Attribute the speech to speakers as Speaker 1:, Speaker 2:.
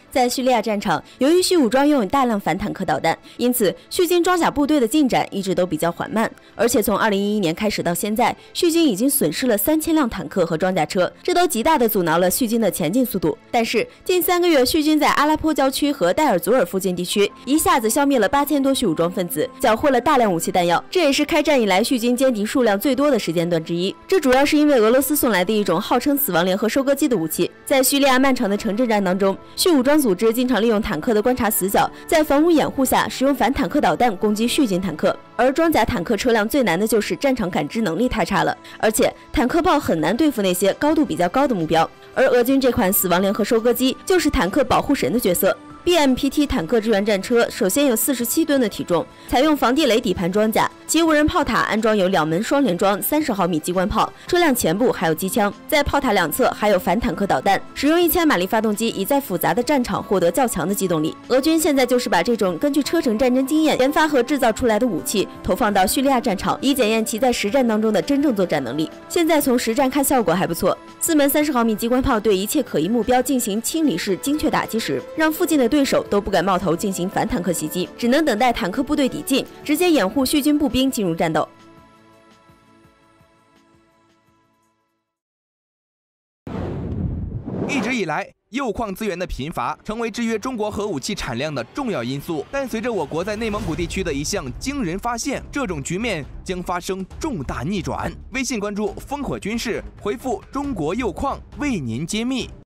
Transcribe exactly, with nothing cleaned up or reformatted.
Speaker 1: 在叙利亚战场，由于叙武装拥有大量反坦克导弹，因此叙军装甲部队的进展一直都比较缓慢。而且从二零一一年开始到现在，叙军已经损失了三千辆坦克和装甲车，这都极大的阻挠了叙军的前进速度。但是近三个月，叙军在阿拉颇郊区和代尔祖尔附近地区一下子消灭了八千多叙武装分子，缴获了大量武器弹药，这也是开战以来叙军歼敌数量最多的时间段之一。这主要是因为俄罗斯送来的一种号称死亡联合收割机的武器。在叙利亚漫长的城镇战当中，叙武装组织经常利用坦克的观察死角，在房屋掩护下使用反坦克导弹攻击叙军坦克。而装甲坦克车辆最难的就是战场感知能力太差了，而且坦克炮很难对付那些高度比较高的目标。而俄军这款死亡联合收割机就是坦克保护神的角色。B M P T 坦克支援战车首先有四十七吨的体重，采用防地雷底盘装甲，其无人炮塔安装有两门双联装三十毫米机关炮，车辆前部还有机枪，在炮塔两侧还有反坦克导弹，使用一千马力发动机，以在复杂的战场获得较强的机动力。俄军现在就是把这种根据车臣战争经验研发和制造出来的武器投放到叙利亚战场，以检验其在实战当中的真正作战能力。现在从实战看效果还不错，四门三十毫米机关炮对一切可疑目标进行清理式精确打击时，让附近的对手都不敢冒头进行反坦克袭击，只能等待坦克部队抵近，直接掩护叙军步兵进入战斗。
Speaker 2: 一直以来，铀矿资源的贫乏成为制约中国核武器产量的重要因素。但随着我国在内蒙古地区的一项惊人发现，这种局面将发生重大逆转。微信关注烽火军事，回复“中国铀矿”为您揭秘。